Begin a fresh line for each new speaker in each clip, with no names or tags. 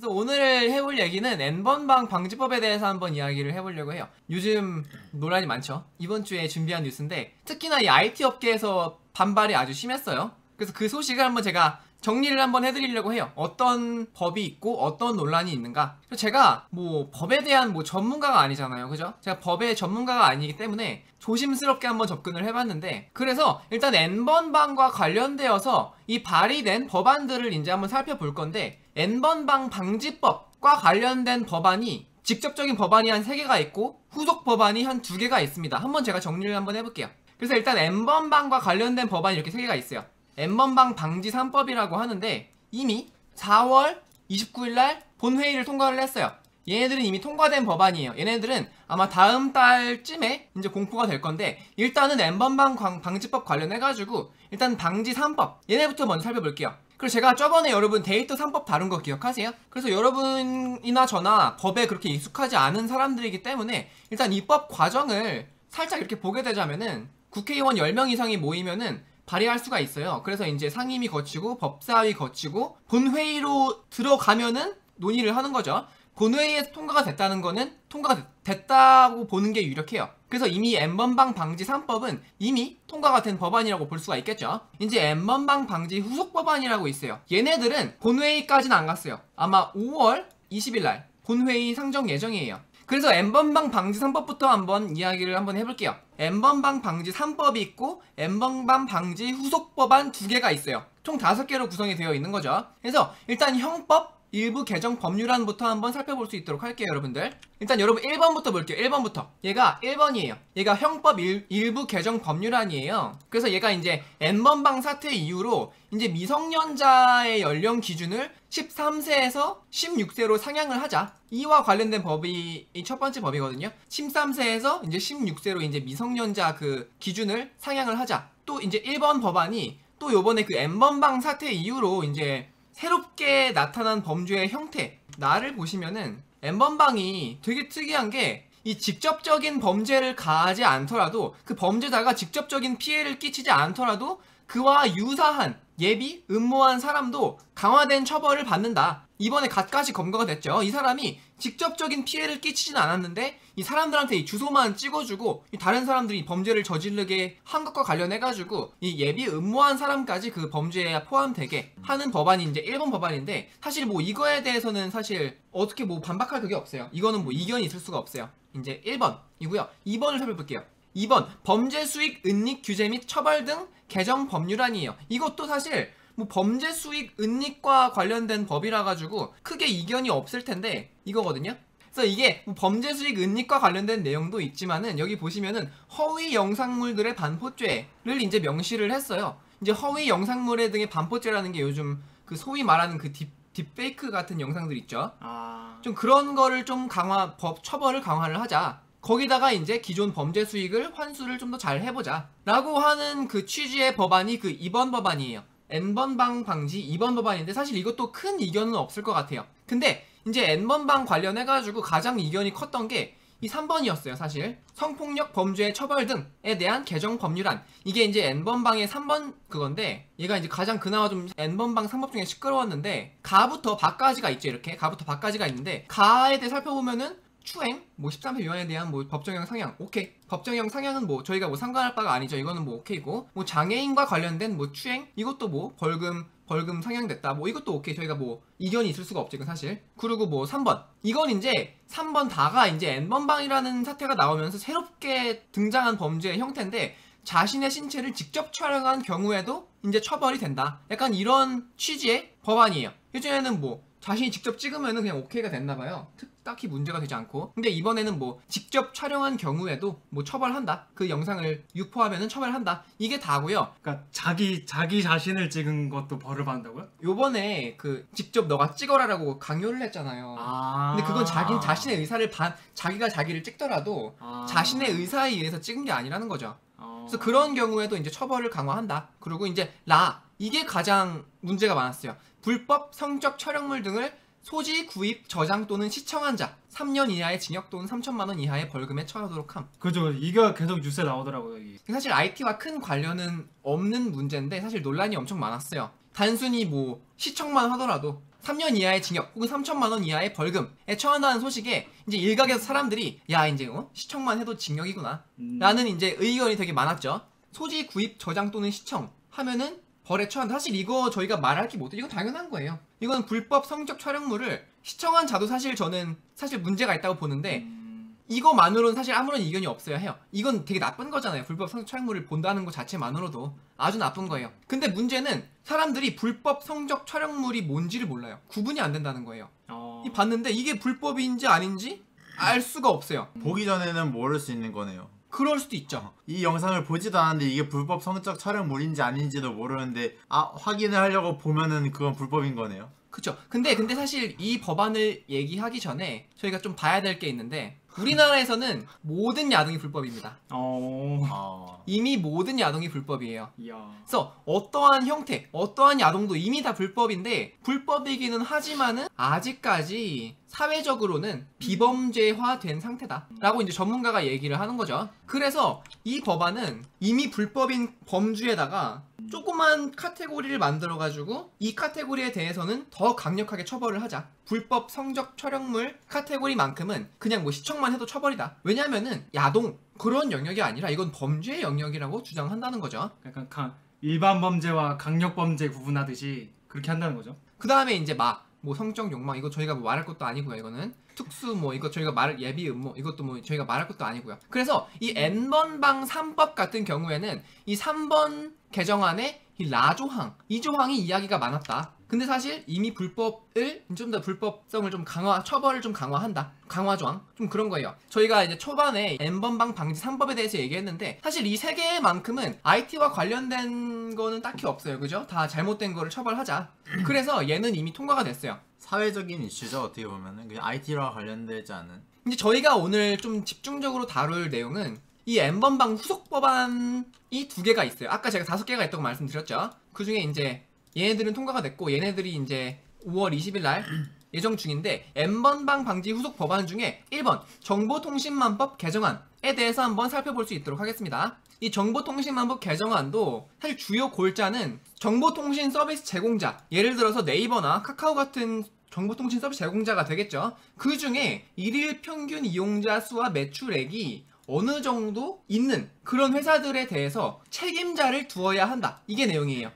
그래서 오늘 해볼 얘기는 N번방 방지법에 대해서 한번 이야기를 해보려고 해요. 요즘 논란이 많죠. 이번 주에 준비한 뉴스인데 특히나 이 IT 업계에서 반발이 아주 심했어요. 그래서 그 소식을 한번 제가 정리를 한번 해드리려고 해요. 어떤 법이 있고 어떤 논란이 있는가. 제가 뭐 법에 대한 뭐 전문가가 아니잖아요, 그죠? 제가 법의 전문가가 아니기 때문에 조심스럽게 한번 접근을 해봤는데, 그래서 일단 N번방과 관련되어서 이 발의된 법안들을 이제 한번 살펴볼 건데, N번방 방지법과 관련된 법안이 직접적인 법안이 한 3개가 있고 후속 법안이 한 2개가 있습니다. 한번 제가 정리를 한번 해볼게요. 그래서 일단 N번방과 관련된 법안이 이렇게 3개가 있어요. N번방 방지 3법이라고 하는데 이미 4월 29일날 본회의를 통과를 했어요. 얘네들은 이미 통과된 법안이에요. 얘네들은 아마 다음 달쯤에 이제 공포가 될 건데, 일단은 N번방 방지법 관련해가지고 일단 방지 3법 얘네부터 먼저 살펴볼게요. 그리고 제가 저번에 여러분 데이터 3법 다룬 거 기억하세요? 그래서 여러분이나 저나 법에 그렇게 익숙하지 않은 사람들이기 때문에 일단 입법 과정을 살짝 이렇게 보게 되자면은, 국회의원 10명 이상이 모이면은 발의할 수가 있어요. 그래서 이제 상임위 거치고 법사위 거치고 본회의로 들어가면은 논의를 하는 거죠. 본회의에서 통과가 됐다는 거는 통과가 됐다고 보는 게 유력해요. 그래서 이미 N번방 방지 3법은 이미 통과가 된 법안이라고 볼 수가 있겠죠. 이제 N번방 방지 후속 법안이라고 있어요. 얘네들은 본회의까지는 안 갔어요. 아마 5월 20일 날 본회의 상정 예정이에요. 그래서 N번방 방지 3법부터 한번 이야기를 한번 해볼게요. N번방 방지 3법이 있고 N번방 방지 후속 법안 2개가 있어요. 총 5개로 구성이 되어 있는 거죠. 그래서 일단 형법 일부 개정 법률안부터 한번 살펴볼 수 있도록 할게요, 여러분들. 일단 여러분 1번부터 볼게요. 1번부터. 얘가 1번이에요. 얘가 형법 일부 개정 법률안이에요. 그래서 얘가 이제 N번방 사태 이후로 이제 미성년자의 연령 기준을 13세에서 16세로 상향을 하자. 이와 관련된 법이 이 첫 번째 법이거든요. 13세에서 이제 16세로 이제 미성년자 그 기준을 상향을 하자. 또 이제 1번 법안이 또 요번에 그 N번방 사태 이후로 이제 새롭게 나타난 범죄의 형태, 나를 보시면은 N번방이 되게 특이한 게, 이 직접적인 범죄를 가하지 않더라도, 그 범죄자가 직접적인 피해를 끼치지 않더라도 그와 유사한 예비, 음모한 사람도 강화된 처벌을 받는다. 이번에 갖가지 검거가 됐죠. 이 사람이 직접적인 피해를 끼치진 않았는데 이 사람들한테 이 주소만 찍어주고 이 다른 사람들이 범죄를 저지르게 한 것과 관련해가지고 이 예비 음모한 사람까지 그 범죄에 포함되게 하는 법안이 이제 1번 법안인데, 사실 뭐 이거에 대해서는 사실 어떻게 뭐 반박할 그게 없어요. 이거는 뭐 이견이 있을 수가 없어요. 이제 1번이고요. 2번을 살펴볼게요. 2번 범죄 수익 은닉 규제 및 처벌 등 개정 법률안이에요. 이것도 사실 뭐 범죄 수익 은닉과 관련된 법이라 가지고 크게 이견이 없을 텐데 이거거든요. 그래서 이게 뭐 범죄 수익 은닉과 관련된 내용도 있지만은 여기 보시면은 허위 영상물들의 반포죄를 이제 명시를 했어요. 이제 허위 영상물의 등의 반포죄라는 게 요즘 그 소위 말하는 그 딥페이크 같은 영상들 있죠. 좀 그런 거를 좀 처벌을 강화를 하자. 거기다가 이제 기존 범죄 수익을 환수를 좀 더 잘 해보자 라고 하는 그 취지의 법안이 그 2번 법안이에요. N번방 방지 2번 법안인데, 사실 이것도 큰 이견은 없을 것 같아요. 근데 이제 N번방 관련해가지고 가장 이견이 컸던 게 이 3번이었어요. 사실 성폭력 범죄의 처벌 등에 대한 개정 법률안, 이게 이제 N번방의 3번 그건데, 얘가 이제 가장 그나마 좀 N번방 3법 중에 시끄러웠는데, 가부터 바까지가 있죠. 이렇게 가부터 바까지가 있는데, 가에 대해 살펴보면은 추행, 뭐 13세 위반에 대한 뭐 법정형 상향, 오케이. 법정형 상향은 뭐 저희가 뭐 상관할 바가 아니죠. 이거는 뭐 오케이고, 뭐 장애인과 관련된 뭐 추행, 이것도 뭐 벌금 상향됐다. 뭐 이것도 오케이. 저희가 뭐 이견이 있을 수가 없죠, 이건 사실. 그리고 뭐 3번. 이건 이제 3번 다가 이제 N번방이라는 사태가 나오면서 새롭게 등장한 범죄의 형태인데, 자신의 신체를 직접 촬영한 경우에도 이제 처벌이 된다. 약간 이런 취지의 법안이에요. 예전에는 뭐 자신이 직접 찍으면은 그냥 오케이가 됐나봐요. 딱히 문제가 되지 않고. 근데 이번에는 뭐 직접 촬영한 경우에도 뭐 처벌한다. 그 영상을 유포하면은 처벌한다. 이게 다고요.
그러니까 자기 자신을 찍은 것도 벌을 받는다고요?
요번에 그 직접 너가 찍어라라고 강요를 했잖아요. 근데 그건 자신의 의사를 자기가 자기를 찍더라도 자신의 의사에 의해서 찍은 게 아니라는 거죠. 그래서 그런 경우에도 이제 처벌을 강화한다. 그리고 이제 이게 가장 문제가 많았어요. 불법 성적 촬영물 등을 소지, 구입, 저장 또는 시청한 자 3년 이하의 징역 또는 3천만 원 이하의 벌금에 처하도록 함.
그죠. 이거 계속 뉴스에 나오더라고요. 이게.
사실 IT와 큰 관련은 없는 문제인데 사실 논란이 엄청 많았어요. 단순히 뭐 시청만 하더라도 3년 이하의 징역 혹은 3천만 원 이하의 벌금에 처한다는 소식에 이제 일각에서 사람들이 야 이제 시청만 해도 징역이구나 라는 이제 의견이 되게 많았죠. 소지 구입 저장 또는 시청 하면은 벌에 처한다. 사실 이거 저희가 말할 게 못해. 이건 당연한 거예요. 이건 불법 성적 촬영물을 시청한 자도 사실 저는 사실 문제가 있다고 보는데 이거만으로는 사실 아무런 이견이 없어야 해요. 이건 되게 나쁜 거잖아요. 불법 성적 촬영물을 본다는 것 자체만으로도 아주 나쁜 거예요. 근데 문제는 사람들이 불법 성적 촬영물이 뭔지를 몰라요. 구분이 안 된다는 거예요. 이 봤는데 이게 불법인지 아닌지 알 수가 없어요.
보기 전에는 모를 수 있는 거네요.
그럴 수도 있죠.
이 영상을 보지도 않았는데 이게 불법 성적 촬영물인지 아닌지도 모르는데 확인을 하려고 보면은 그건 불법인 거네요.
그쵸. 근데 사실 이 법안을 얘기하기 전에 저희가 좀 봐야 될 게 있는데 우리나라에서는 모든 야동이 불법입니다. 이미 모든 야동이 불법이에요. 그래서 어떠한 형태, 어떠한 야동도 이미 다 불법인데 불법이기는 하지만은 아직까지 사회적으로는 비범죄화된 상태다 라고 이제 전문가가 얘기를 하는 거죠. 그래서 이 법안은 이미 불법인 범주에다가 조그만 카테고리를 만들어가지고 이 카테고리에 대해서는 더 강력하게 처벌을 하자. 불법 성적 촬영물 카테고리만큼은 그냥 뭐 시청만 해도 처벌이다. 왜냐면은 야동 그런 영역이 아니라 이건 범죄의 영역이라고 주장한다는 거죠.
약간 일반 범죄와 강력 범죄 구분하듯이 그렇게 한다는 거죠.
그 다음에 이제 뭐 성적 욕망 이거 저희가 뭐 말할 것도 아니고요. 이거는 특수 뭐 이거 저희가 말할 예비 음모 이것도 뭐 저희가 말할 것도 아니고요. 그래서 이 N번방 3법 같은 경우에는 이 3번 개정안에 이 라조항 이 조항이 이야기가 많았다. 근데 사실 이미 불법을 좀 더 불법성을 좀 처벌을 좀 강화한다. 강화 조항 좀 그런 거예요. 저희가 이제 초반에 N번방 방지 3법에 대해서 얘기했는데 사실 이 세 개만큼은 IT와 관련된 거는 딱히 없어요. 그죠? 다 잘못된 거를 처벌하자. 그래서 얘는 이미 통과가 됐어요.
사회적인 이슈죠. 어떻게 보면은 그냥 IT와 관련되지 않은.
이제 저희가 오늘 좀 집중적으로 다룰 내용은 이 N번방 후속 법안이 2개가 있어요. 아까 제가 5개가 있다고 말씀드렸죠. 그 중에 이제 얘네들은 통과가 됐고 얘네들이 이제 5월 20일 날 예정 중인데 N번방 방지 후속 법안 중에 1번 정보통신망법 개정안에 대해서 한번 살펴볼 수 있도록 하겠습니다. 이 정보통신망법 개정안도 사실 주요 골자는 정보통신 서비스 제공자, 예를 들어서 네이버나 카카오 같은 정보통신 서비스 제공자가 되겠죠. 그 중에 일일 평균 이용자 수와 매출액이 어느 정도 있는 그런 회사들에 대해서 책임자를 두어야 한다. 이게 내용이에요.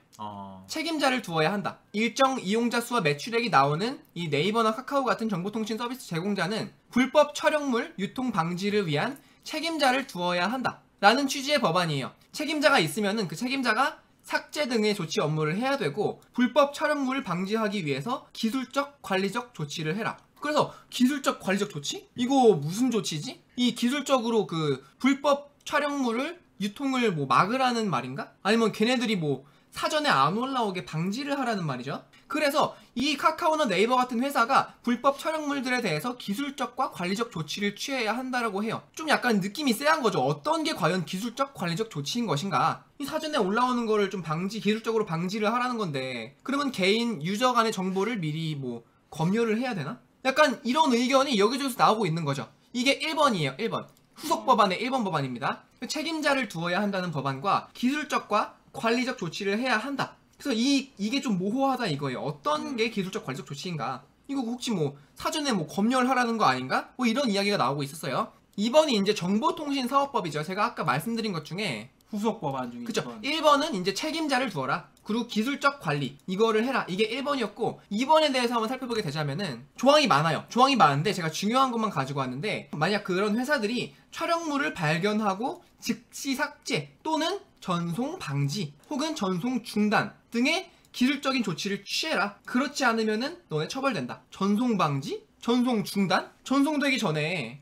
책임자를 두어야 한다. 일정 이용자 수와 매출액이 나오는 이 네이버나 카카오 같은 정보통신 서비스 제공자는 불법 촬영물 유통 방지를 위한 책임자를 두어야 한다. 라는 취지의 법안이에요. 책임자가 있으면은 그 책임자가 삭제 등의 조치 업무를 해야 되고 불법 촬영물을 방지하기 위해서 기술적 관리적 조치를 해라. 그래서 기술적 관리적 조치? 이거 무슨 조치지? 이 기술적으로 그 불법 촬영물을 유통을 뭐 막으라는 말인가? 아니면 걔네들이 뭐 사전에 안 올라오게 방지를 하라는 말이죠. 그래서 이 카카오나 네이버 같은 회사가 불법 촬영물들에 대해서 기술적과 관리적 조치를 취해야 한다라고 해요. 좀 약간 느낌이 쎄한 거죠. 어떤 게 과연 기술적 관리적 조치인 것인가? 이 사전에 올라오는 거를 좀 기술적으로 방지를 하라는 건데 그러면 개인 유저 간의 정보를 미리 뭐 검열을 해야 되나? 약간 이런 의견이 여기저기서 나오고 있는 거죠. 이게 1번이에요. 1번. 후속 법안의 1번 법안입니다. 책임자를 두어야 한다는 법안과 기술적과 관리적 조치를 해야 한다. 그래서 이게 좀 모호하다 이거예요. 어떤 게 기술적 관리적 조치인가? 이거 혹시 뭐 사전에 뭐 검열하라는 거 아닌가? 뭐 이런 이야기가 나오고 있었어요. 2번이 이제 정보통신사업법이죠. 제가 아까 말씀드린 것 중에
후속 법안 중에
그쵸. 1번은 이제 책임자를 두어라. 그리고 기술적 관리 이거를 해라. 이게 1번이었고 2번에 대해서 한번 살펴보게 되자면은 조항이 많아요. 조항이 많은데 제가 중요한 것만 가지고 왔는데 만약 그런 회사들이 촬영물을 발견하고 즉시 삭제 또는 전송 방지 혹은 전송 중단 등의 기술적인 조치를 취해라. 그렇지 않으면은 너네 처벌된다. 전송 방지? 전송 중단? 전송되기 전에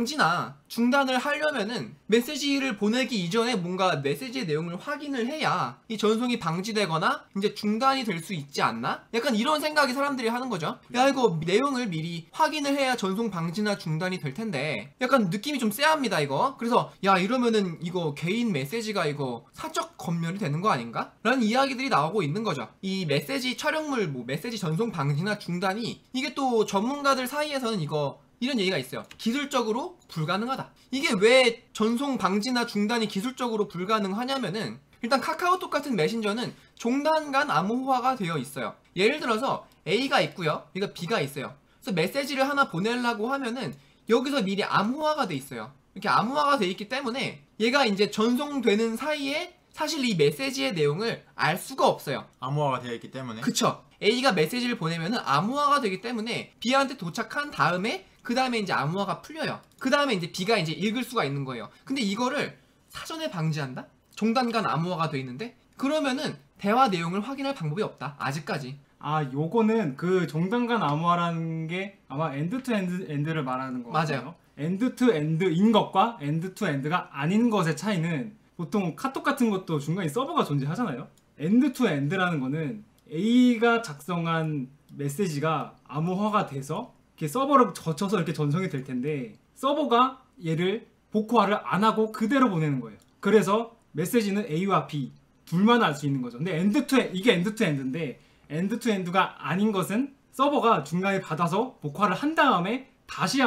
방지나 중단을 하려면은 메시지를 보내기 이전에 뭔가 메시지의 내용을 확인을 해야 이 전송이 방지되거나 이제 중단이 될 수 있지 않나? 약간 이런 생각이 사람들이 하는 거죠. 야 이거 내용을 미리 확인을 해야 전송 방지나 중단이 될 텐데 약간 느낌이 좀 쎄합니다 이거. 그래서 야 이러면은 이거 개인 메시지가 이거 사적 검열이 되는 거 아닌가? 라는 이야기들이 나오고 있는 거죠. 이 메시지 촬영물 뭐 메시지 전송 방지나 중단이 이게 또 전문가들 사이에서는 이런 얘기가 있어요. 기술적으로 불가능하다. 이게 왜 전송 방지나 중단이 기술적으로 불가능하냐면은 일단 카카오톡 같은 메신저는 종단 간 암호화가 되어 있어요. 예를 들어서 A가 있고요, 여기가 B가 있어요. 그래서 메시지를 하나 보내려고 하면은 여기서 미리 암호화가 돼 있어요. 이렇게 암호화가 돼 있기 때문에 얘가 이제 전송되는 사이에 사실 이 메시지의 내용을 알 수가 없어요.
암호화가 되어 있기 때문에.
그쵸. A가 메시지를 보내면은 암호화가 되기 때문에 B한테 도착한 다음에 그 다음에 이제 암호화가 풀려요. 그 다음에 이제 B가 이제 읽을 수가 있는 거예요. 근데 이거를 사전에 방지한다? 종단 간 암호화가 돼 있는데 그러면은 대화 내용을 확인할 방법이 없다. 아직까지.
아, 요거는 그 종단간 암호화라는 게 아마 엔드 투 엔드를 말하는 거 같아요.
맞아요.
엔드 투 엔드인 것과 엔드 투 엔드가 아닌 것의 차이는 보통 카톡 같은 것도 중간에 서버가 존재하잖아요. 엔드 투 엔드라는 거는 A가 작성한 메시지가 암호화가 돼서 이렇게 서버를 거쳐서 이렇게 전송이 될 텐데 서버가 얘를 복호화를 안 하고 그대로 보내는 거예요. 그래서 메시지는 A와 B 둘만 알 수 있는 거죠. 근데 이게 엔드 투 엔드인데 엔드 투 엔드가 아닌 것은 서버가 중간에 받아서 복화를 한 다음에 다시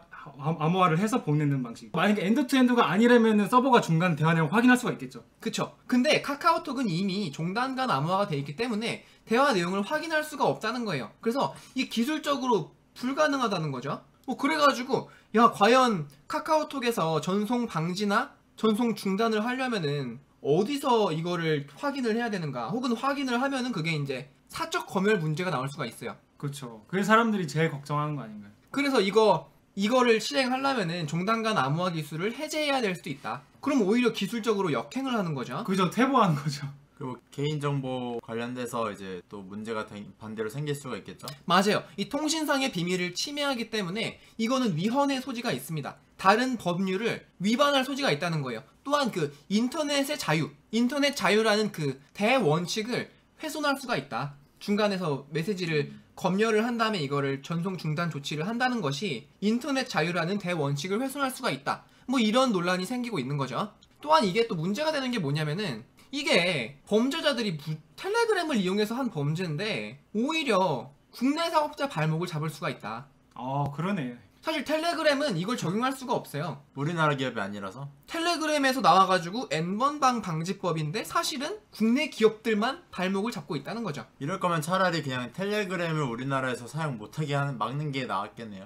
암호화를 해서 보내는 방식. 만약에 엔드 투 엔드가 아니라면 서버가 중간 대화 내용 확인할 수가 있겠죠.
그쵸. 근데 카카오톡은 이미 종단 간 암호화가 돼 있기 때문에 대화 내용을 확인할 수가 없다는 거예요. 그래서 이게 기술적으로 불가능하다는 거죠. 그래가지고 야, 과연 카카오톡에서 전송 방지나 전송 중단을 하려면은 어디서 이거를 확인을 해야 되는가, 혹은 확인을 하면은 그게 이제 사적 검열 문제가 나올 수가 있어요.
그렇죠. 그게 사람들이 제일 걱정하는 거 아닌가요?
그래서 이거를 실행하려면은 종단 간 암호화 기술을 해제해야 될 수도 있다. 그럼 오히려 기술적으로 역행을 하는 거죠.
그죠, 퇴보하는 거죠.
그리고 개인정보 관련돼서 이제 또 문제가 반대로 생길 수가 있겠죠.
맞아요. 이 통신상의 비밀을 침해하기 때문에 이거는 위헌의 소지가 있습니다. 다른 법률을 위반할 소지가 있다는 거예요. 또한 그 인터넷의 자유, 인터넷 자유라는 그 대원칙을 훼손할 수가 있다. 중간에서 메시지를 검열을 한 다음에 이거를 전송 중단 조치를 한다는 것이 인터넷 자유라는 대원칙을 훼손할 수가 있다. 뭐 이런 논란이 생기고 있는 거죠. 또한 이게 또 문제가 되는 게 뭐냐면은 이게 범죄자들이 텔레그램을 이용해서 한 범죄인데 오히려 국내 사업자 발목을 잡을 수가 있다.
그러네.
사실 텔레그램은 이걸 적용할 수가 없어요.
우리나라 기업이 아니라서.
텔레그램에서 나와가지고 N번방 방지법인데 사실은 국내 기업들만 발목을 잡고 있다는 거죠.
이럴 거면 차라리 그냥 텔레그램을 우리나라에서 사용 못하게 막는 게 나았겠네요.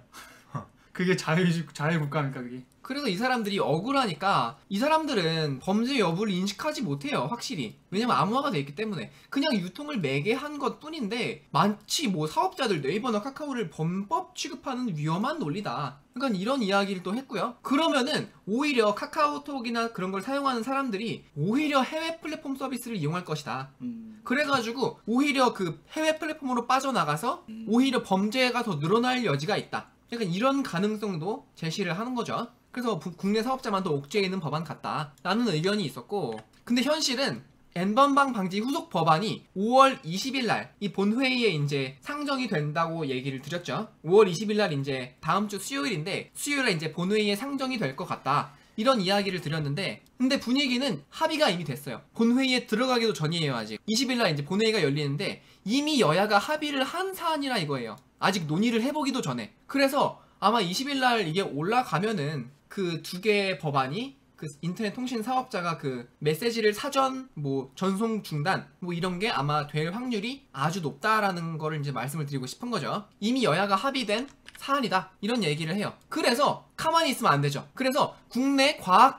그게 자유국가입니까 그게?
그래서 이 사람들이 억울하니까 이 사람들은 범죄 여부를 인식하지 못해요, 확실히. 왜냐면 암호화가 돼 있기 때문에. 그냥 유통을 매개한 것 뿐인데 마치 뭐 사업자들 네이버나 카카오를 범법 취급하는 위험한 논리다. 그러니까 이런 이야기를 또 했고요. 그러면은 오히려 카카오톡이나 그런 걸 사용하는 사람들이 오히려 해외 플랫폼 서비스를 이용할 것이다. 그래가지고 오히려 그 해외 플랫폼으로 빠져나가서 오히려 범죄가 더 늘어날 여지가 있다. 약간 이런 가능성도 제시를 하는 거죠. 그래서 국내 사업자만 더 옥죄에 있는 법안 같다 라는 의견이 있었고, 근데 현실은 N번방 방지 후속 법안이 5월 20일 날 이 본회의에 이제 상정이 된다고 얘기를 드렸죠. 5월 20일 날 이제 다음 주 수요일인데 수요일에 이제 본회의에 상정이 될 것 같다, 이런 이야기를 드렸는데, 근데 분위기는 합의가 이미 됐어요. 본회의에 들어가기도 전이에요. 아직 20일 날 이제 본회의가 열리는데 이미 여야가 합의를 한 사안이라 이거예요. 아직 논의를 해보기도 전에. 그래서 아마 20일 날 이게 올라가면은 그 두 개의 법안이 그 인터넷 통신 사업자가 그 메시지를 사전 뭐 전송 중단 뭐 이런 게 아마 될 확률이 아주 높다라는 거를 이제 말씀을 드리고 싶은 거죠. 이미 여야가 합의된 사안이다, 이런 얘기를 해요. 그래서 가만히 있으면 안 되죠. 그래서 국내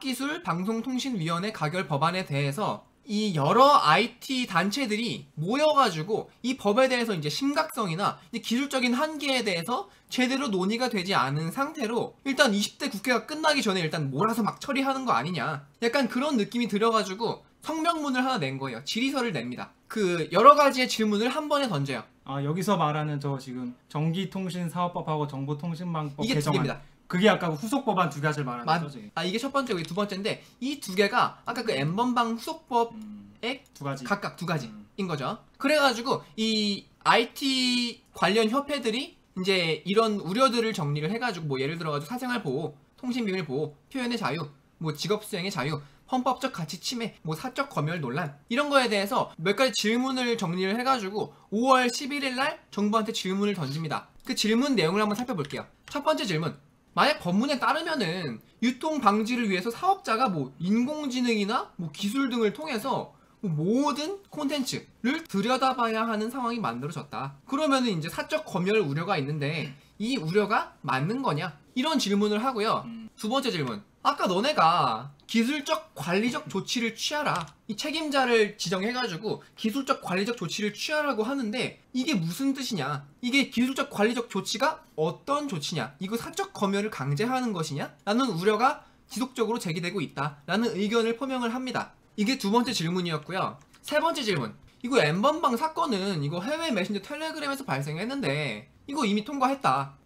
과학기술방송통신위원회 가결 법안에 대해서 이 여러 IT 단체들이 모여가지고 이 법에 대해서 이제 심각성이나 이제 기술적인 한계에 대해서 제대로 논의가 되지 않은 상태로 일단 20대 국회가 끝나기 전에 일단 몰아서 막 처리하는 거 아니냐, 약간 그런 느낌이 들어가지고 성명문을 하나 낸 거예요. 질의서를 냅니다. 그 여러 가지의 질문을 한 번에 던져요.
여기서 말하는 저 지금 전기통신사업법하고 정보통신망법
이게 두
개정안,
개입니다.
그게 아까 후속 법안 두 가지를 말하는 거죠.
이게 첫 번째고 두 번째인데 이 두 개가 아까 그 N번방 후속법의
두 가지.
각각 두 가지인 거죠. 그래가지고 이 IT 관련 협회들이 이제 이런 우려들을 정리를 해가지고 뭐 예를 들어가지고 사생활 보호, 통신비밀 보호, 표현의 자유, 뭐 직업수행의 자유, 헌법적 가치 침해, 뭐 사적 검열 논란, 이런 거에 대해서 몇 가지 질문을 정리를 해가지고 5월 11일 날 정부한테 질문을 던집니다. 그 질문 내용을 한번 살펴볼게요. 첫 번째 질문, 만약 법문에 따르면은 유통 방지를 위해서 사업자가 뭐 인공지능이나 뭐 기술 등을 통해서 뭐 모든 콘텐츠를 들여다봐야 하는 상황이 만들어졌다. 그러면은 이제 사적 검열 우려가 있는데 이 우려가 맞는 거냐? 이런 질문을 하고요. 두 번째 질문. 아까 너네가 기술적 관리적 조치를 취하라. 이 책임자를 지정해가지고 기술적 관리적 조치를 취하라고 하는데 이게 무슨 뜻이냐? 이게 기술적 관리적 조치가 어떤 조치냐? 이거 사적 검열을 강제하는 것이냐? 라는 우려가 지속적으로 제기되고 있다. 라는 의견을 표명을 합니다. 이게 두 번째 질문이었고요. 세 번째 질문. 이거 N번방 사건은 이거 해외 메신저 텔레그램에서 발생했는데 이거 이미 통과했다.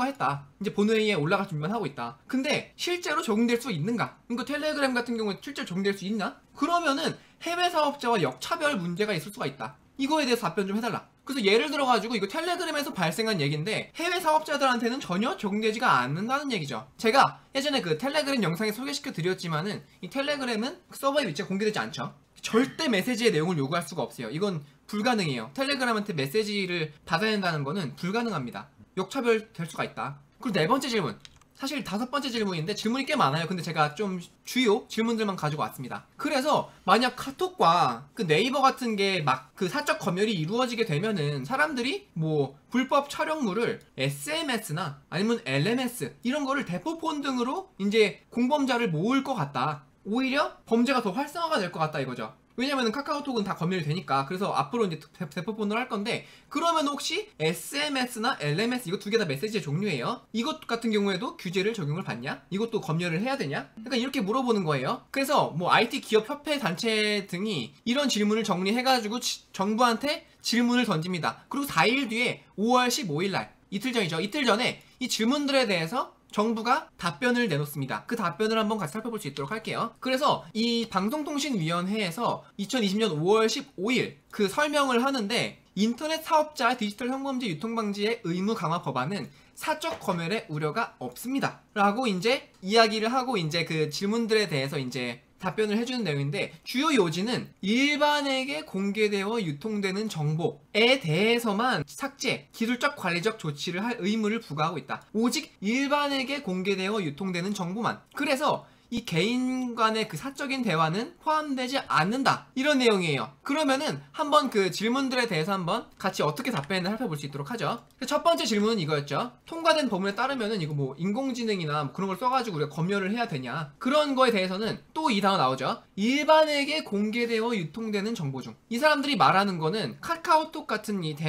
이제 본회의에 올라갈 준비만 하고 있다. 근데 실제로 적용될 수 있는가? 이거 텔레그램 같은 경우에 실제로 적용될 수 있나? 그러면은 해외 사업자와 역차별 문제가 있을 수가 있다. 이거에 대해서 답변 좀 해달라. 그래서 예를 들어가지고 이거 텔레그램에서 발생한 얘기인데 해외 사업자들한테는 전혀 적용되지가 않는다는 얘기죠. 제가 예전에 그 텔레그램 영상에 소개시켜 드렸지만은 이 텔레그램은 그 서버의 위치가 공개되지 않죠. 절대 메시지의 내용을 요구할 수가 없어요. 이건 불가능해요. 텔레그램한테 메시지를 받아야 된다는 거는 불가능합니다. 역차별 될 수가 있다. 그리고 네 번째 질문. 사실 다섯 번째 질문인데 질문이 꽤 많아요. 근데 제가 좀 주요 질문들만 가지고 왔습니다. 그래서 만약 카톡과 그 네이버 같은 게 막 그 사적 검열이 이루어지게 되면은 사람들이 뭐 불법 촬영물을 SMS나 아니면 LMS 이런 거를 대포폰 등으로 이제 공범자를 모을 것 같다. 오히려 범죄가 더 활성화가 될 것 같다 이거죠. 왜냐면은 카카오톡은 다 검열이 되니까. 그래서 앞으로 이제 대포폰으로 할 건데 그러면 혹시 SMS나 LMS 이거 두 개 다 메시지의 종류예요. 이것 같은 경우에도 규제를 적용을 받냐? 이것도 검열을 해야 되냐? 그러니까 이렇게 물어보는 거예요. 그래서 뭐 IT 기업 협회 단체 등이 이런 질문을 정리해가지고 정부한테 질문을 던집니다. 그리고 4일 뒤에 5월 15일 날 이틀 전이죠. 이틀 전에 이 질문들에 대해서 정부가 답변을 내놓습니다. 그 답변을 한번 같이 살펴볼 수 있도록 할게요. 그래서 이 방송통신위원회에서 2020년 5월 15일 그 설명을 하는데 인터넷 사업자 디지털 성범죄 유통방지의 의무 강화 법안은 사적 검열의 우려가 없습니다. 라고 이제 이야기를 하고 이제 그 질문들에 대해서 이제 답변을 해주는 내용인데 주요 요지는 일반에게 공개되어 유통되는 정보에 대해서만 삭제, 기술적 관리적 조치를 할 의무를 부과하고 있다. 오직 일반에게 공개되어 유통되는 정보만. 그래서 이 개인 간의 그 사적인 대화는 포함되지 않는다. 이런 내용이에요. 그러면은 한번 그 질문들에 대해서 한번 같이 어떻게 답변을 살펴볼 수 있도록 하죠. 첫 번째 질문은 이거였죠. 통과된 법문에 따르면은 이거 뭐 인공지능이나 뭐 그런 걸 써가지고 우리가 검열을 해야 되냐. 그런 거에 대해서는 또 이 단어 나오죠. 일반에게 공개되어 유통되는 정보 중. 이 사람들이 말하는 거는 카카오톡 같은 이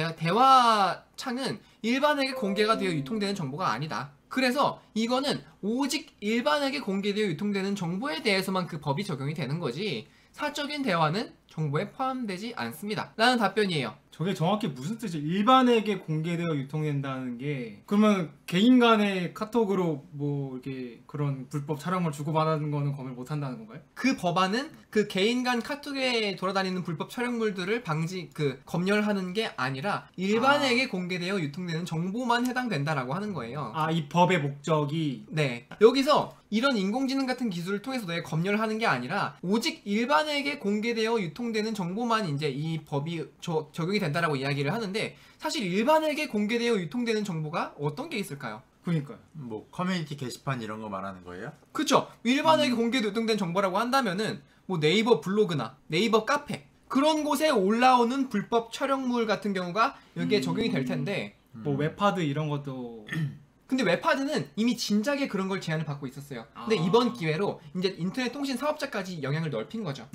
대화 창은 일반에게 공개가 되어 유통되는 정보가 아니다. 그래서 이거는 오직 일반에게 공개되어 유통되는 정보에 대해서만 그 법이 적용이 되는 거지 사적인 대화는 정보에 포함되지 않습니다. 라는 답변이에요.
저게 정확히 무슨 뜻이에요? 일반에게 공개되어 유통된다는 게 그러면 개인 간의 카톡으로 뭐 이렇게 그런 불법 촬영을 주고받는 거는 검열 못 한다는 건가요?
그 법안은 그 개인 간 카톡에 돌아다니는 불법 촬영물들을 검열하는 게 아니라 일반에게 공개되어 유통되는 정보만 해당된다라고 하는 거예요.
아, 이 법의 목적이
네. 여기서 이런 인공지능 같은 기술을 통해서 너의 검열하는 게 아니라 오직 일반에게 공개되어 유통되는 정보만 이제 이 법이 적용이 된다라고 이야기를 하는데 사실 일반에게 공개되어 유통되는 정보가 어떤 게 있을까요?
그러니까요.
뭐 커뮤니티 게시판 이런 거 말하는 거예요?
그쵸. 일반에게 공개되어 유통된 정보라고 한다면은 뭐 네이버 블로그나 네이버 카페 그런 곳에 올라오는 불법 촬영물 같은 경우가 여기에 적용이 될 텐데
뭐 웹하드 이런 것도
근데 웹하드는 이미 진작에 그런 걸 제한을 받고 있었어요. 근데 이번 기회로 이제 인터넷 통신 사업자까지 영향을 넓힌 거죠.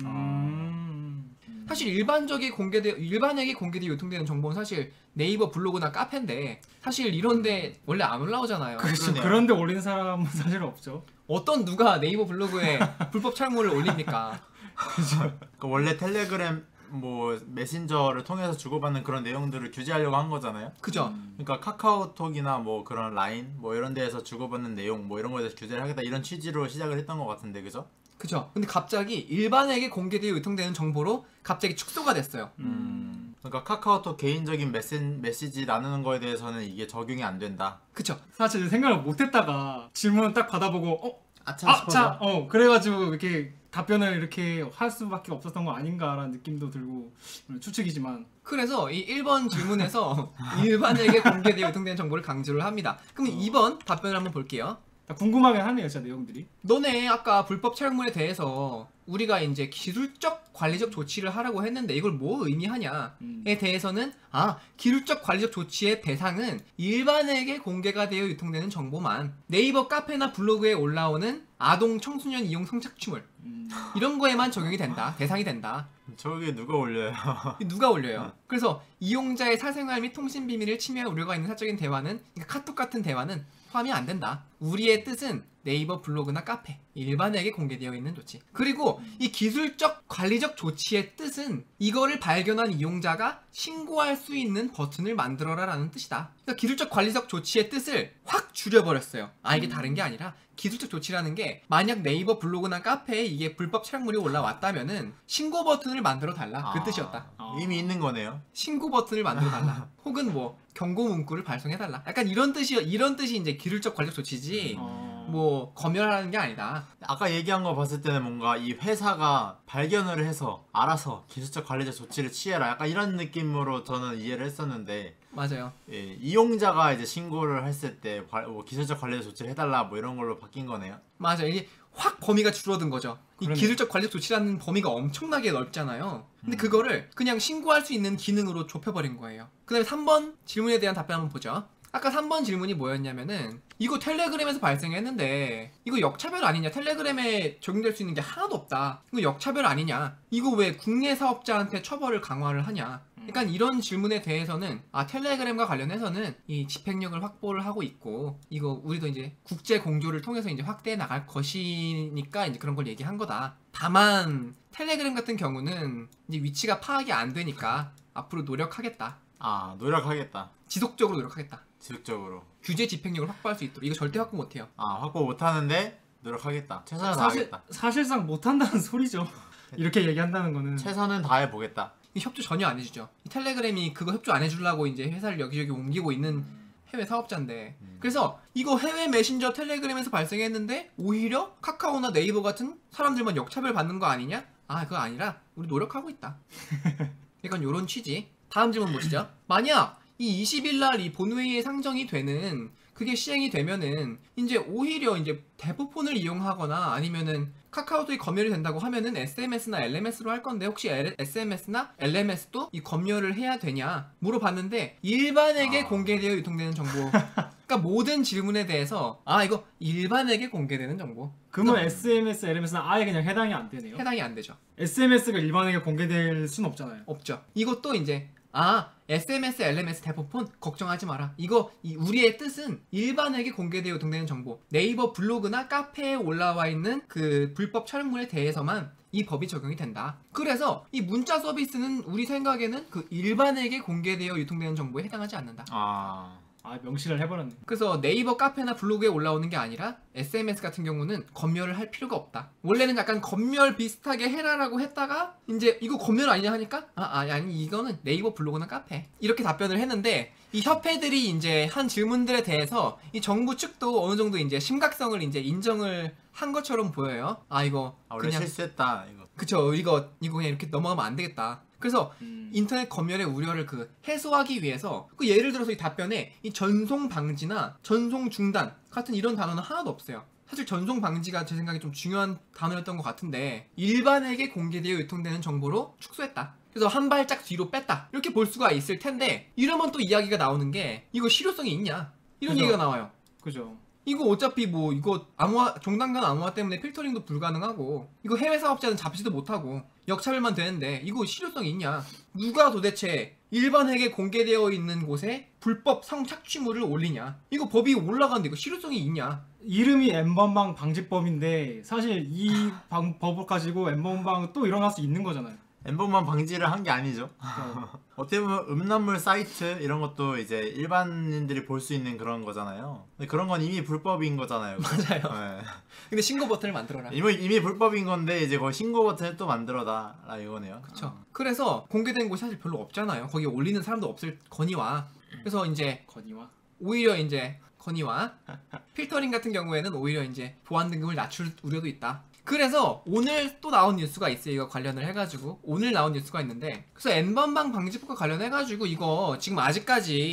사실 일반에게 공개되어 유통되는 정보는 사실 네이버 블로그나 카페인데 사실 이런데 원래 안 올라오잖아요.
그렇죠. 그런데 올린 사람은 사실 없죠.
어떤 누가 네이버 블로그에 불법 촬영물을 올립니까?
그러니까 원래 텔레그램 뭐 메신저를 통해서 주고받는 그런 내용들을 규제하려고 한 거잖아요.
그죠?
그러니까 카카오톡이나 뭐 그런 라인 뭐 이런 데에서 주고받는 내용 뭐 이런 거에 대해서 규제를 하겠다 이런 취지로 시작을 했던 것 같은데 그죠?
그죠? 근데 갑자기 일반에게 공개되어 유통되는 정보로 갑자기 축소가 됐어요.
그러니까 카카오톡 개인적인 메시지 나누는 거에 대해서는 이게 적용이 안 된다.
그쵸?
사실 생각을 못했다가 질문을 딱 받아보고
아차 싶어서
그래가지고 이렇게 답변을 이렇게 할 수밖에 없었던 거 아닌가라는 느낌도 들고 추측이지만
그래서 이 1번 질문에서 일반에게 공개되어 유통되는 정보를 강조를 합니다. 그럼 2번 답변을 한번 볼게요.
궁금하긴 하네요, 진짜 내용들이.
너네 아까 불법 촬영물에 대해서 우리가 이제 기술적 관리적 조치를 하라고 했는데 이걸 뭐 의미하냐에 대해서는 기술적 관리적 조치의 대상은 일반에게 공개가 되어 유통되는 정보만 네이버 카페나 블로그에 올라오는 아동 청소년 이용 성착취물 이런 거에만 적용이 된다. 대상이 된다.
저게 누가 올려요?
누가 올려요? 그래서 이용자의 사생활 및 통신 비밀을 침해할 우려가 있는 사적인 대화는 그러니까 카톡 같은 대화는 포함이 안 된다. 우리의 뜻은 네이버 블로그나 카페 일반에게 공개되어 있는 조치. 그리고 이 기술적 관리적 조치의 뜻은 이거를 발견한 이용자가 신고할 수 있는 버튼을 만들어라 라는 뜻이다. 그러니까 기술적 관리적 조치의 뜻을 확 줄여버렸어요. 이게 다른 게 아니라 기술적 조치라는 게 만약 네이버 블로그나 카페에 이게 불법 촬영물이 올라왔다면은 신고 버튼을 만들어 달라 그 뜻이었다.
이미 있는 거네요.
신고 버튼을 만들어 달라. 혹은 뭐 경고 문구를 발송해 달라. 약간 이런 뜻이 이제 기술적 관리적 조치지. 뭐 검열하는 게 아니다.
아까 얘기한 거 봤을 때는 뭔가 이 회사가 발견을 해서 알아서 기술적 관리적 조치를 취해라 약간 이런 느낌으로 저는 이해를 했었는데
맞아요.
예, 이용자가 이제 신고를 했을 때 뭐 기술적 관리적 조치를 해달라 뭐 이런 걸로 바뀐 거네요.
맞아요. 이게 확 범위가 줄어든 거죠. 이
그러네.
기술적 관리적 조치라는 범위가 엄청나게 넓잖아요. 근데 그거를 그냥 신고할 수 있는 기능으로 좁혀버린 거예요. 그 다음에 3번 질문에 대한 답변 한번 보죠. 아까 3번 질문이 뭐였냐면은 이거 텔레그램에서 발생했는데 이거 역차별 아니냐, 텔레그램에 적용될 수 있는 게 하나도 없다, 이거 역차별 아니냐, 이거 왜 국내 사업자한테 처벌을 강화를 하냐, 그러니까 이런 질문에 대해서는 텔레그램과 관련해서는 이 집행력을 확보를 하고 있고 이거 우리도 이제 국제 공조를 통해서 이제 확대해 나갈 것이니까 이제 그런 걸 얘기한 거다. 다만 텔레그램 같은 경우는 이제 위치가 파악이 안 되니까 앞으로 노력하겠다.
노력하겠다.
지속적으로 노력하겠다.
지속적으로.
규제 집행력을 확보할 수 있도록. 이거 절대 확보 못해요.
확보 못하는데 노력하겠다. 최선을 다하겠다.
사실상 못한다는 소리죠. 이렇게 얘기한다는 거는.
최선은 다해보겠다.
이 협조 전혀 안 해주죠. 이 텔레그램이 그거 협조 안 해주려고 이제 회사를 여기저기 옮기고 있는 해외 사업자인데, 그래서 이거 해외 메신저 텔레그램에서 발생했는데 오히려 카카오나 네이버 같은 사람들만 역차별 받는 거 아니냐? 그거 아니라 우리 노력하고 있다. 약간 요런 취지. 다음 질문 보시죠. 만약 이 20일 날 이 본회의에 상정이 되는 그게 시행이 되면은 이제 오히려 이제 대포폰을 이용하거나 아니면은 카카오톡이 검열이 된다고 하면은 SMS나 LMS로 할 건데 혹시 SMS나 LMS도 이 검열을 해야 되냐 물어봤는데 일반에게 공개되어 유통되는 정보. 그러니까 모든 질문에 대해서 이거 일반에게 공개되는 정보.
그러면 SMS, LMS는 아예 그냥 해당이 안 되네요.
해당이 안 되죠.
SMS가 일반에게 공개될 순 없잖아요.
없죠. 이것도 이제 SMS, LMS, 대포폰 걱정하지 마라. 우리의 뜻은 일반에게 공개되어 유통되는 정보, 네이버 블로그나 카페에 올라와 있는 그 불법 촬영물에 대해서만 이 법이 적용이 된다. 그래서 이 문자 서비스는 우리 생각에는 그 일반에게 공개되어 유통되는 정보에 해당하지 않는다.
명시를 해버렸네.
그래서 네이버 카페나 블로그에 올라오는 게 아니라 SMS 같은 경우는 검열을 할 필요가 없다. 원래는 약간 검열 비슷하게 해라라고 했다가 이제 이거 검열 아니냐 하니까 아니 이거는 네이버 블로그나 카페 이렇게 답변을 했는데, 이 협회들이 이제 한 질문들에 대해서 이 정부 측도 어느 정도 이제 심각성을 이제 인정을 한 것처럼 보여요. 이거
원래
그냥
실수했다 이거.
그쵸, 이거 그냥 이렇게 넘어가면 안 되겠다. 그래서 인터넷 검열의 우려를 해소하기 위해서 예를 들어서 이 답변에 이 전송 방지나 전송 중단 같은 이런 단어는 하나도 없어요. 사실 전송 방지가 제 생각에 좀 중요한 단어였던 것 같은데 일반에게 공개되어 유통되는 정보로 축소했다. 그래서 한 발짝 뒤로 뺐다. 이렇게 볼 수가 있을 텐데 이러면 또 이야기가 나오는 게 이거 실효성이 있냐? 이런
그죠.
얘기가 나와요.
그죠.
이거 어차피 이거 종단간 암호화 때문에 필터링도 불가능하고 이거 해외 사업자는 잡지도 못하고 역차별만 되는데 이거 실효성이 있냐? 누가 도대체 일반에게 공개되어 있는 곳에 불법 성착취물을 올리냐? 이거 법이 올라가는데 이거 실효성이 있냐?
이름이 N번방 방지법인데 사실 이 법을 가지고 N번방 또 일어날 수 있는 거잖아요.
N번방 방지를 한 게 아니죠. 어떻게 보면 음란물 사이트 이런 것도 이제 일반인들이 볼 수 있는 그런 거잖아요. 근데 그런 건 이미 불법인 거잖아요.
맞아요.
네.
근데 신고 버튼을 만들어라.
이미 불법인 건데 이제 거기 신고 버튼을 또 만들어라 이거네요.
그렇죠. 그래서 공개된 곳이 사실 별로 없잖아요. 거기 올리는 사람도 없을 거니와. 그래서 이제 오히려 이제 건의와 필터링 같은 경우에는 오히려 이제 보안 등급을 낮출 우려도 있다. 그래서 오늘 또 나온 뉴스가 있어요. 이거 관련을 해가지고 오늘 나온 뉴스가 있는데, 그래서 N번방 방지법과 관련해가지고 이거 지금 아직까지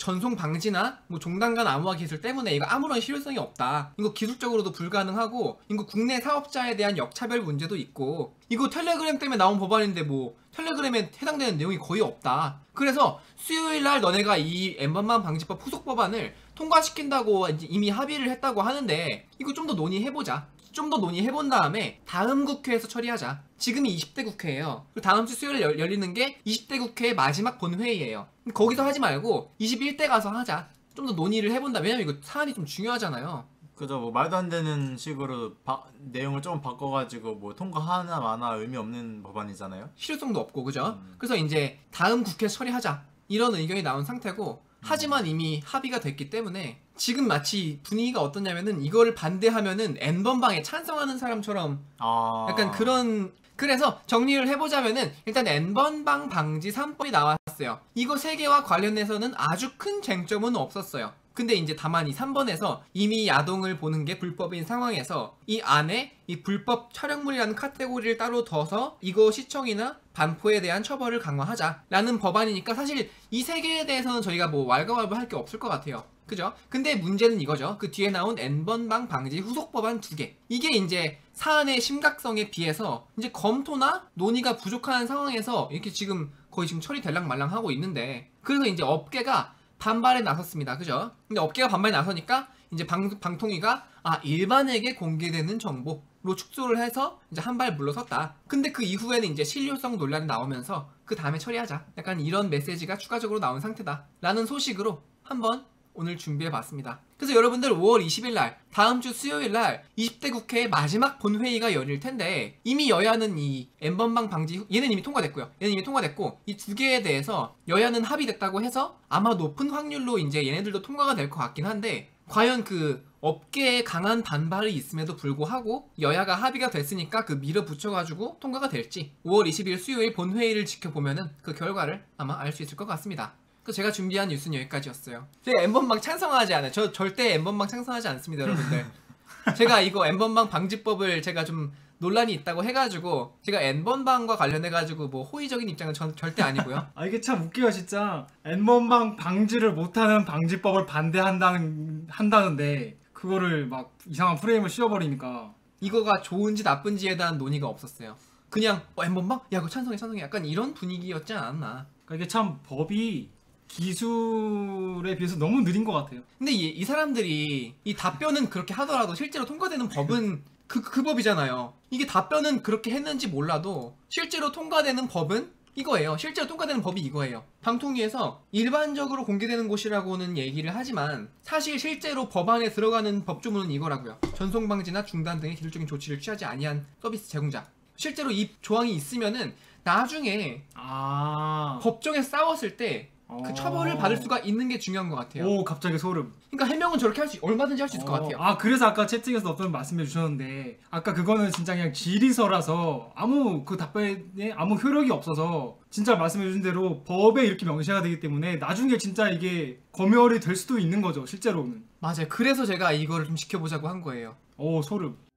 전송 방지나 뭐 종단간 암호화 기술 때문에 이거 아무런 실효성이 없다. 이거 기술적으로도 불가능하고 이거 국내 사업자에 대한 역차별 문제도 있고 이거 텔레그램 때문에 나온 법안인데 뭐 텔레그램에 해당되는 내용이 거의 없다. 그래서 수요일날 너네가 이 N번방 방지법 후속 법안을 통과시킨다고 이미 합의를 했다고 하는데 이거 좀 더 논의해보자. 좀 더 논의해본 다음에 다음 국회에서 처리하자. 지금이 20대 국회예요. 그리고 다음 주 수요일에 열리는 게 20대 국회의 마지막 본회의예요. 거기서 하지 말고 21대 가서 하자. 좀 더 논의를 해본다. 왜냐면 이거 사안이 좀 중요하잖아요.
그죠. 뭐 말도 안 되는 식으로 내용을 조금 바꿔가지고 뭐 통과하나 마나 의미 없는 법안이잖아요.
실효성도 없고 그죠? 그래서 이제 다음 국회 처리하자. 이런 의견이 나온 상태고 하지만 이미 합의가 됐기 때문에 지금 마치 분위기가 어떠냐면은 이거를 반대하면은 N번방에 찬성하는 사람처럼 약간 그런. 그래서 정리를 해보자면은 일단 N번방 방지 3법이 나왔어요. 이거 3개와 관련해서는 아주 큰 쟁점은 없었어요. 근데 이제 다만 이 3번에서 이미 야동을 보는 게 불법인 상황에서 이 안에 이 불법 촬영물이라는 카테고리를 따로 둬서 이거 시청이나 반포에 대한 처벌을 강화하자라는 법안이니까 사실 이 3개에 대해서는 저희가 뭐 왈가왈부 할 게 없을 것 같아요. 그죠? 근데 문제는 이거죠. 그 뒤에 나온 N번방 방지 후속 법안 2개. 이게 이제 사안의 심각성에 비해서 이제 검토나 논의가 부족한 상황에서 이렇게 지금 거의 지금 처리될랑 말랑 하고 있는데 그래서 이제 업계가 반발에 나섰습니다. 그죠? 근데 업계가 반발에 나서니까 이제 방통위가 일반에게 공개되는 정보로 축소를 해서 이제 한 발 물러섰다. 근데 그 이후에는 이제 실효성 논란이 나오면서 그 다음에 처리하자. 약간 이런 메시지가 추가적으로 나온 상태다. 라는 소식으로 한번 오늘 준비해봤습니다. 그래서 여러분들 5월 20일 다음 주 수요일날 20대 국회의 마지막 본회의가 열릴 텐데 이미 여야는 이 N번방 방지 얘는 이미 통과됐고요. 얘는 이미 통과됐고 이 2개에 대해서 여야는 합의됐다고 해서 아마 높은 확률로 이제 얘네들도 통과가 될 것 같긴 한데 과연 그 업계에 강한 반발이 있음에도 불구하고 여야가 합의가 됐으니까 그 밀어붙여가지고 통과가 될지 5월 20일 수요일 본회의를 지켜보면은 그 결과를 아마 알 수 있을 것 같습니다. 그래서 제가 준비한 뉴스는 여기까지였어요. 제가 N번방 찬성하지 않아요. 저 절대 N번방 찬성하지 않습니다, 여러분들. 제가 이거 N번방 방지법을 제가 좀 논란이 있다고 해가지고 제가 N번방과 관련해가지고 뭐 호의적인 입장은 전 절대 아니고요.
이게 참 웃겨요 진짜. N번방 방지를 못하는 방지법을 한다는데 그거를 막 이상한 프레임을 씌워버리니까
이거가 좋은지 나쁜지에 대한 논의가 없었어요. 그냥 N번방? 야 그거 찬성해 약간 이런 분위기였지 않았나.
그러니까 이게 참 법이 기술에 비해서 너무 느린 것 같아요.
근데 이 사람들이 이 답변은 그렇게 하더라도 실제로 통과되는 법은 그 법이잖아요. 이게 답변은 그렇게 했는지 몰라도 실제로 통과되는 법은 이거예요. 실제로 통과되는 법이 이거예요. 방통위에서 일반적으로 공개되는 곳이라고는 얘기를 하지만 사실 실제로 법안에 들어가는 법조문은 이거라고요. 전송 방지나 중단 등의 기술적인 조치를 취하지 아니한 서비스 제공자. 실제로 이 조항이 있으면은 나중에 법정에서 싸웠을 때 그 처벌을 받을 수가 있는 게 중요한 것 같아요.
오 갑자기 소름.
그러니까 해명은 저렇게 얼마든지 할 수 있을 것 같아요.
그래서 아까 채팅에서 어떤 말씀해 주셨는데 아까 그거는 진짜 그냥 질의서라서 아무 그 답변에 아무 효력이 없어서 진짜 말씀해 주신 대로 법에 이렇게 명시가 되기 때문에 나중에 진짜 이게 검열이 될 수도 있는 거죠 실제로는.
맞아요. 그래서 제가 이거를 좀 지켜보자고 한 거예요.
오 소름.